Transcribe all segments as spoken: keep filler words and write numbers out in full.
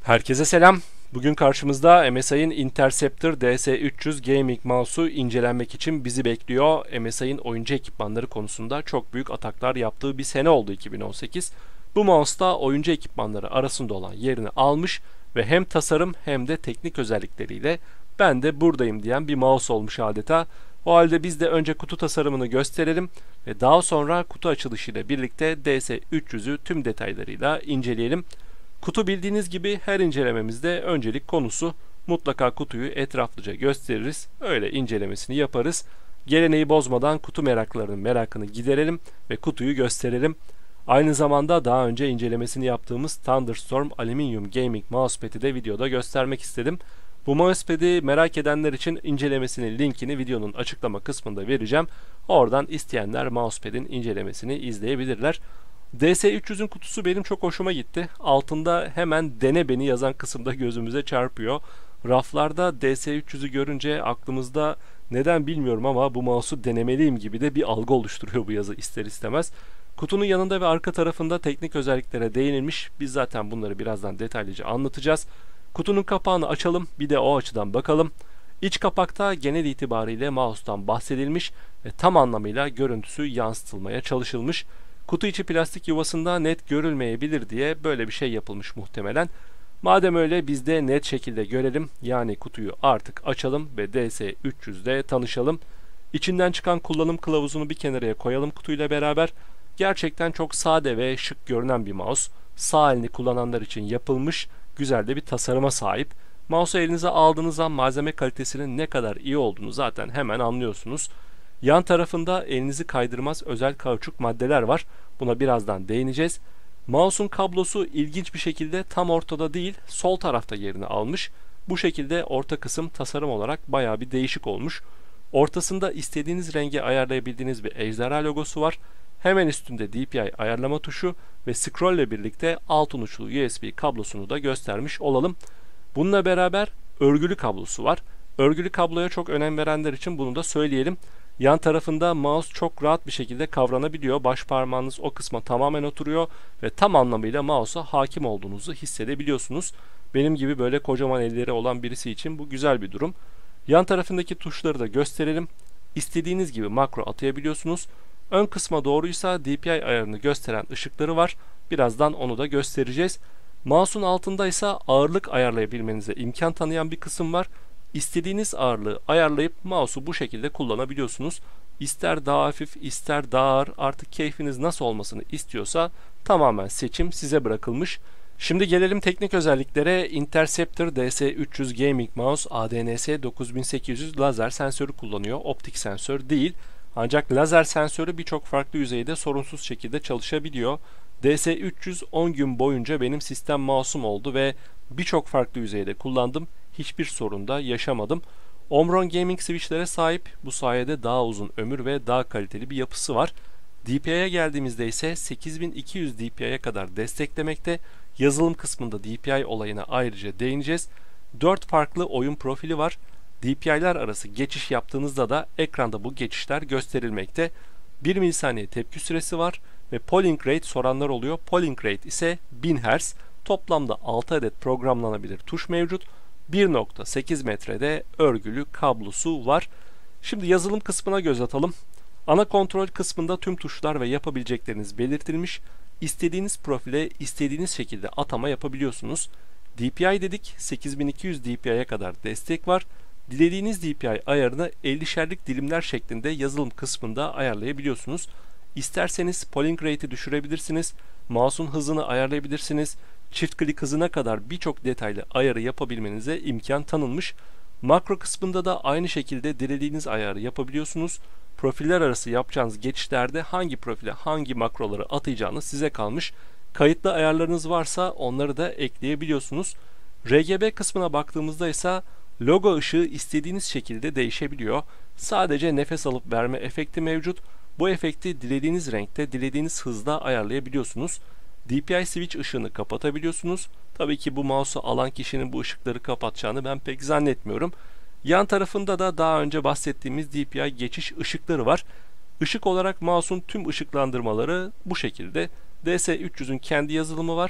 Herkese selam. Bugün karşımızda M S I'nin Interceptor D S üç yüz Gaming Mouse'u incelenmek için bizi bekliyor. M S I'nin oyuncu ekipmanları konusunda çok büyük ataklar yaptığı bir sene oldu iki bin on sekiz. Bu mouse da oyuncu ekipmanları arasında olan yerini almış ve hem tasarım hem de teknik özellikleriyle ben de buradayım diyen bir mouse olmuş adeta. O halde biz de önce kutu tasarımını gösterelim ve daha sonra kutu açılışıyla birlikte D S üç yüzü tüm detaylarıyla inceleyelim. Kutu bildiğiniz gibi her incelememizde öncelik konusu, mutlaka kutuyu etraflıca gösteririz, öyle incelemesini yaparız. Geleneği bozmadan kutu meraklarının merakını giderelim ve kutuyu gösterelim. Aynı zamanda daha önce incelemesini yaptığımız Thunderstorm Aluminium Gaming Mousepad'i de videoda göstermek istedim. Bu mousepad'i merak edenler için incelemesinin linkini videonun açıklama kısmında vereceğim. Oradan isteyenler mousepad'in incelemesini izleyebilirler. D S üç yüzün kutusu benim çok hoşuma gitti. Altında hemen dene beni yazan kısımda gözümüze çarpıyor. Raflarda D S üç yüzü görünce aklımızda neden bilmiyorum ama bu mouse'u denemeliyim gibi de bir algı oluşturuyor bu yazı ister istemez. Kutunun yanında ve arka tarafında teknik özelliklere değinilmiş. Biz zaten bunları birazdan detaylıca anlatacağız. Kutunun kapağını açalım, bir de o açıdan bakalım. İç kapakta genel itibariyle mouse'tan bahsedilmiş ve tam anlamıyla görüntüsü yansıtılmaya çalışılmış. Kutu içi plastik yuvasında net görülmeyebilir diye böyle bir şey yapılmış muhtemelen. Madem öyle biz de net şekilde görelim, yani kutuyu artık açalım ve D S üç yüzde tanışalım. İçinden çıkan kullanım kılavuzunu bir kenara koyalım kutuyla beraber. Gerçekten çok sade ve şık görünen bir mouse. Sağ elini kullananlar için yapılmış, güzel de bir tasarıma sahip. Mouse'u elinize aldığınız zaman malzeme kalitesinin ne kadar iyi olduğunu zaten hemen anlıyorsunuz. Yan tarafında elinizi kaydırmaz özel kauçuk maddeler var. Buna birazdan değineceğiz. Mouse'un kablosu ilginç bir şekilde tam ortada değil, sol tarafta yerini almış. Bu şekilde orta kısım tasarım olarak bayağı bir değişik olmuş. Ortasında istediğiniz renge ayarlayabildiğiniz bir ejderha logosu var. Hemen üstünde D P I ayarlama tuşu ve scroll ile birlikte altın uçlu U S B kablosunu da göstermiş olalım. Bununla beraber örgülü kablosu var. Örgülü kabloya çok önem verenler için bunu da söyleyelim. Yan tarafında mouse çok rahat bir şekilde kavranabiliyor. Baş parmağınız o kısma tamamen oturuyor ve tam anlamıyla mouse'a hakim olduğunuzu hissedebiliyorsunuz. Benim gibi böyle kocaman elleri olan birisi için bu güzel bir durum. Yan tarafındaki tuşları da gösterelim. İstediğiniz gibi makro atayabiliyorsunuz. Ön kısma doğruysa D P I ayarını gösteren ışıkları var. Birazdan onu da göstereceğiz. Mouse'un altında ise ağırlık ayarlayabilmenize imkan tanıyan bir kısım var. İstediğiniz ağırlığı ayarlayıp mouse'u bu şekilde kullanabiliyorsunuz. İster daha hafif, ister daha ağır, artık keyfiniz nasıl olmasını istiyorsa tamamen seçim size bırakılmış. Şimdi gelelim teknik özelliklere. Interceptor D S üç yüz Gaming Mouse A D N S dokuz bin sekiz yüz lazer sensörü kullanıyor. Optik sensör değil. Ancak lazer sensörü birçok farklı yüzeyde sorunsuz şekilde çalışabiliyor. D S üç yüz on gün boyunca benim sistem mouse'um oldu ve birçok farklı yüzeyde kullandım. Hiçbir sorun da yaşamadım. Omron Gaming switchlere sahip, bu sayede daha uzun ömür ve daha kaliteli bir yapısı var. D P I'ye geldiğimizde ise sekiz bin iki yüz D P I'ye kadar desteklemekte. Yazılım kısmında D P I olayına ayrıca değineceğiz. dört farklı oyun profili var. D P I'ler arası geçiş yaptığınızda da ekranda bu geçişler gösterilmekte. bir milisaniye tepki süresi var ve polling rate soranlar oluyor. Polling rate ise bin hertz. Toplamda altı adet programlanabilir tuş mevcut. bir nokta sekiz metrede örgülü kablosu var. Şimdi yazılım kısmına göz atalım. Ana kontrol kısmında tüm tuşlar ve yapabilecekleriniz belirtilmiş. İstediğiniz profile istediğiniz şekilde atama yapabiliyorsunuz. D P I dedik, sekiz bin iki yüz D P I'ye kadar destek var. Dilediğiniz D P I ayarını ellişerlik dilimler şeklinde yazılım kısmında ayarlayabiliyorsunuz. İsterseniz polling rate'i düşürebilirsiniz. Mouse'un hızını ayarlayabilirsiniz. Çift klik hızına kadar birçok detaylı ayarı yapabilmenize imkan tanınmış. Makro kısmında da aynı şekilde dilediğiniz ayarı yapabiliyorsunuz. Profiller arası yapacağınız geçişlerde hangi profile hangi makroları atayacağınız size kalmış. Kayıtlı ayarlarınız varsa onları da ekleyebiliyorsunuz. R G B kısmına baktığımızda ise logo ışığı istediğiniz şekilde değişebiliyor. Sadece nefes alıp verme efekti mevcut. Bu efekti dilediğiniz renkte, dilediğiniz hızda ayarlayabiliyorsunuz. D P I switch ışığını kapatabiliyorsunuz. Tabii ki bu mouse'u alan kişinin bu ışıkları kapatacağını ben pek zannetmiyorum. Yan tarafında da daha önce bahsettiğimiz D P I geçiş ışıkları var. Işık olarak mouse'un tüm ışıklandırmaları bu şekilde. D S üç yüzün kendi yazılımı var.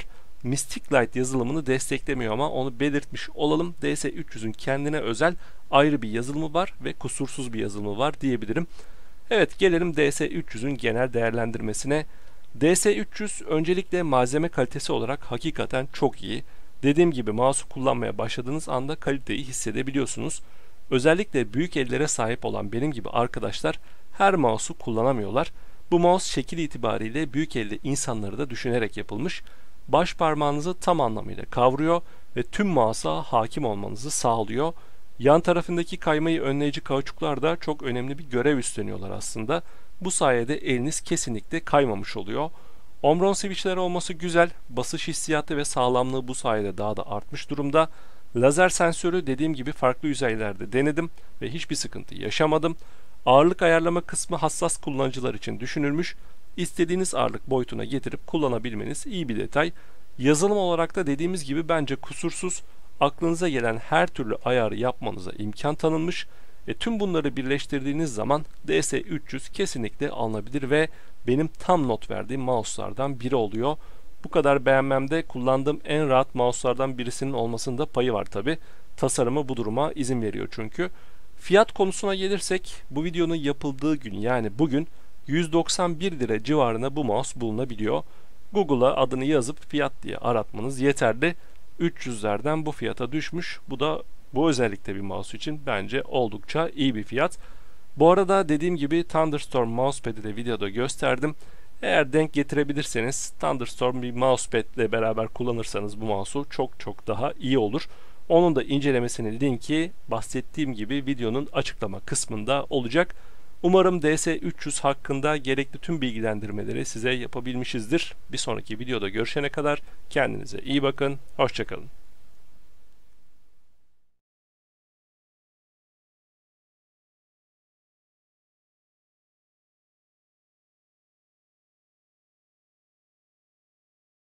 Mystic Light yazılımını desteklemiyor ama onu belirtmiş olalım. D S üç yüzün kendine özel ayrı bir yazılımı var ve kusursuz bir yazılımı var diyebilirim. Evet, gelelim D S üç yüzün genel değerlendirmesine. D S üç yüz öncelikle malzeme kalitesi olarak hakikaten çok iyi. Dediğim gibi mouse'u kullanmaya başladığınız anda kaliteyi hissedebiliyorsunuz. Özellikle büyük ellere sahip olan benim gibi arkadaşlar her mouse'u kullanamıyorlar. Bu mouse şekil itibariyle büyük elde insanları da düşünerek yapılmış. Baş parmağınızı tam anlamıyla kavruyor ve tüm mouse'a hakim olmanızı sağlıyor. Yan tarafındaki kaymayı önleyici kauçuklar da çok önemli bir görev üstleniyorlar aslında. Bu sayede eliniz kesinlikle kaymamış oluyor. Omron switchleri olması güzel. Basış hissiyatı ve sağlamlığı bu sayede daha da artmış durumda. Lazer sensörü dediğim gibi farklı yüzeylerde denedim ve hiçbir sıkıntı yaşamadım. Ağırlık ayarlama kısmı hassas kullanıcılar için düşünülmüş. İstediğiniz ağırlık boyutuna getirip kullanabilmeniz iyi bir detay. Yazılım olarak da dediğimiz gibi bence kusursuz. Aklınıza gelen her türlü ayarı yapmanıza imkan tanınmış. E tüm bunları birleştirdiğiniz zaman D S üç yüz kesinlikle alınabilir ve benim tam not verdiğim mouse'lardan biri oluyor. Bu kadar beğenmemde kullandığım en rahat mouse'lardan birisinin olmasında payı var tabi. Tasarımı bu duruma izin veriyor çünkü. Fiyat konusuna gelirsek bu videonun yapıldığı gün yani bugün yüz doksan bir lira civarına bu mouse bulunabiliyor. Google'a adını yazıp fiyat diye aratmanız yeterli. üç yüzlerden bu fiyata düşmüş. Bu da bu özellikle bir mouse için bence oldukça iyi bir fiyat. Bu arada dediğim gibi Thunderstorm mousepad'i de videoda gösterdim. Eğer denk getirebilirseniz Thunderstorm bir mousepad ile beraber kullanırsanız bu mouse'u çok çok daha iyi olur. Onun da incelemesinin linki bahsettiğim gibi videonun açıklama kısmında olacak. Umarım D S üç yüz hakkında gerekli tüm bilgilendirmeleri size yapabilmişizdir. Bir sonraki videoda görüşene kadar kendinize iyi bakın, hoşça kalın.